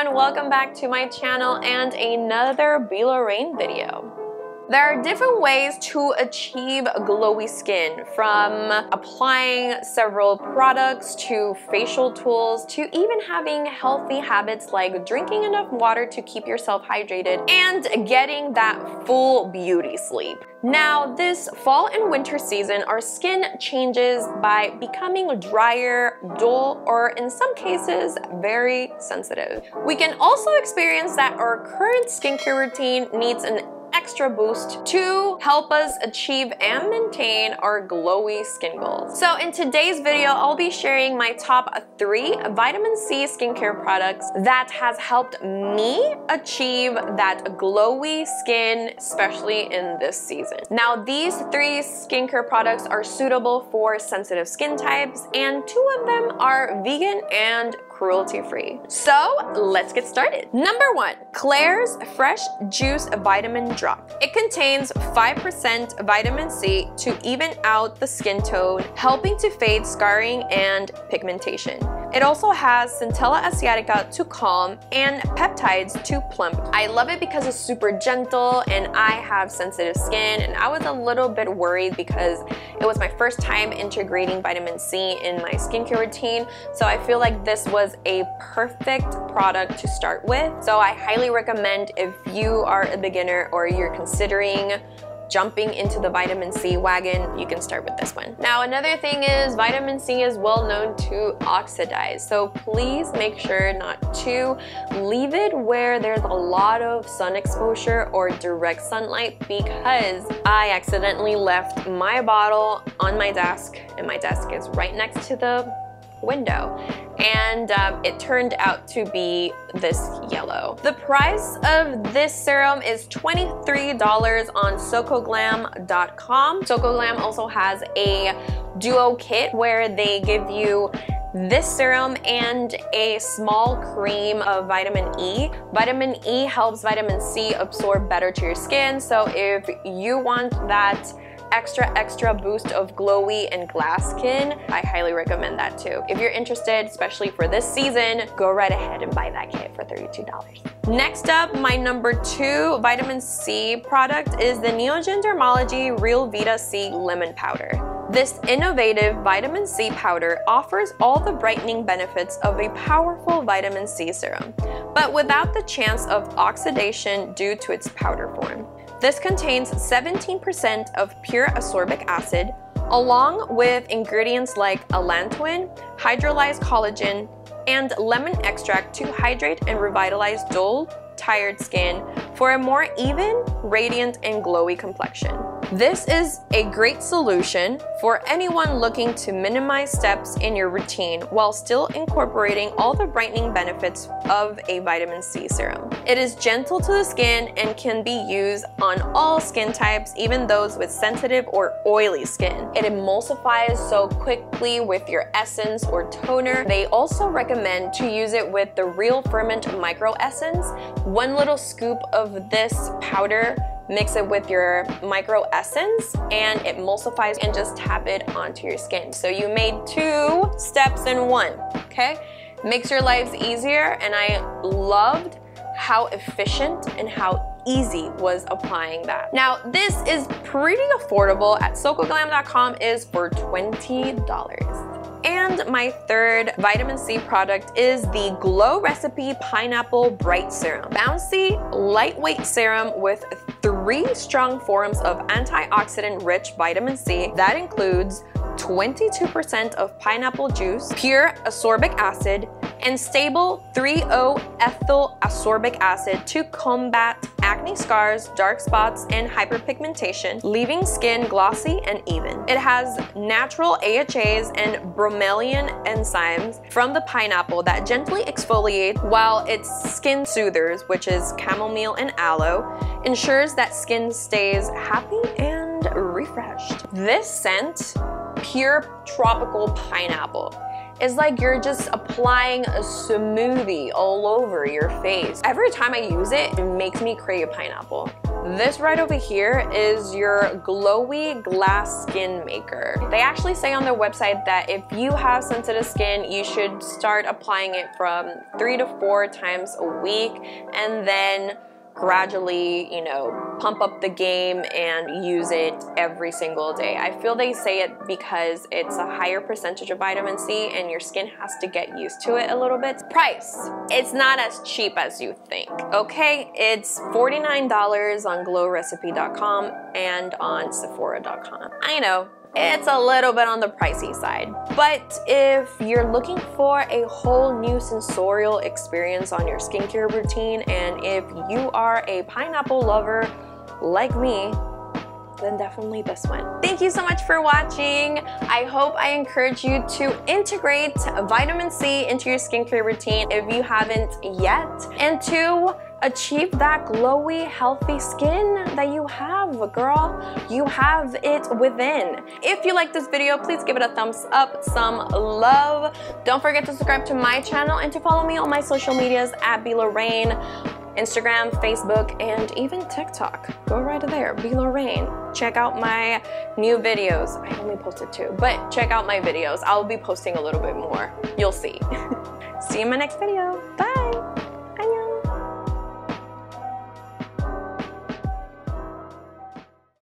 everyone, welcome back to my channel and another Be Lorraine video. There are different ways to achieve glowy skin, from applying several products to facial tools to even having healthy habits like drinking enough water to keep yourself hydrated and getting that full beauty sleep. Now, this fall and winter season, our skin changes by becoming drier, dull, or in some cases, very sensitive. We can also experience that our current skincare routine needs an extra boost to help us achieve and maintain our glowy skin goals. So in today's video, I'll be sharing my top 3 vitamin C skincare products that has helped me achieve that glowy skin, especially in this season. Now, these 3 skincare products are suitable for sensitive skin types, and 2 of them are vegan and cruelty-free. So let's get started. Number 1, Klairs Fresh Juice Vitamin Drop. It contains 5% vitamin C to even out the skin tone, helping to fade scarring and pigmentation. It also has Centella Asiatica to calm and peptides to plump. I love it because it's super gentle and I have sensitive skin, and I was a little bit worried because it was my first time integrating vitamin C in my skincare routine, so I feel like this was a perfect product to start with. So I highly recommend, if you are a beginner or you're considering jumping into the vitamin C wagon, you can start with this one. Now, another thing is vitamin C is well known to oxidize, so please make sure not to leave it where there's a lot of sun exposure or direct sunlight, because I accidentally left my bottle on my desk, and my desk is right next to the window, and it turned out to be this yellow. The price of this serum is $23 on SocoGlam.com. SocoGlam also has a duo kit where they give you this serum and a small cream of vitamin E. Vitamin E helps vitamin C absorb better to your skin, so if you want that extra boost of glowy and glass skin, I highly recommend that too. If you're interested, especially for this season, go right ahead and buy that kit for $32. Next up, my number 2 vitamin C product is the Neogen Dermology Real Vita C Lemon Powder. This innovative vitamin C powder offers all the brightening benefits of a powerful vitamin C serum, but without the chance of oxidation due to its powder form. This contains 17% of pure ascorbic acid, along with ingredients like allantoin, hydrolyzed collagen, and lemon extract to hydrate and revitalize dull, tired skin for a more even, radiant, and glowy complexion. This is a great solution for anyone looking to minimize steps in your routine while still incorporating all the brightening benefits of a vitamin C serum. It is gentle to the skin and can be used on all skin types, even those with sensitive or oily skin. It emulsifies so quickly with your essence or toner. They also recommend to use it with the Real Ferment Micro Essence. 1 little scoop of this powder, mix it with your micro essence, and it emulsifies, and just tap it onto your skin. So you made 2 steps in 1, okay? Makes your lives easier, and I loved how efficient and how easy was applying that. Now, this is pretty affordable. At SocoGlam.com is for $20. And my 3rd vitamin C product is the Glow Recipe Pineapple Bright Serum. Bouncy, lightweight serum with 3 strong forms of antioxidant-rich vitamin C that includes 22% of pineapple juice, pure ascorbic acid, and stable 3-O-ethyl ascorbic acid to combat acne scars, dark spots, and hyperpigmentation, leaving skin glossy and even. It has natural AHAs and bromelain enzymes from the pineapple that gently exfoliate, while its skin soothers, which is chamomile and aloe, ensures that skin stays happy and refreshed. This scent, pure tropical pineapple, It's like you're just applying a smoothie all over your face. Every time I use it, it makes me crave pineapple. This right over here is your glowy glass skin maker. They actually say on their website that if you have sensitive skin, you should start applying it from 3 to 4 times a week and then gradually, you know, pump up the game and use it every single day. I feel they say it because it's a higher percentage of vitamin C and your skin has to get used to it a little bit. Price, it's not as cheap as you think, okay? It's $49 on glowrecipe.com and on Sephora.com. I know, it's a little bit on the pricey side, but if you're looking for a whole new sensorial experience on your skincare routine, and if you are a pineapple lover like me, then definitely this one. Thank you so much for watching. I hope I encourage you to integrate vitamin C into your skincare routine if you haven't yet, and to achieve that glowy, healthy skin that you have, girl. You have it within. If you like this video, please give it a thumbs up, some love. Don't forget to subscribe to my channel and to follow me on my social medias at BLorraine, Instagram, Facebook, and even TikTok. Go right there, BLorraine. Check out my new videos. I only posted 2, but check out my videos. I'll be posting a little bit more. You'll see. See you in my next video. Bye.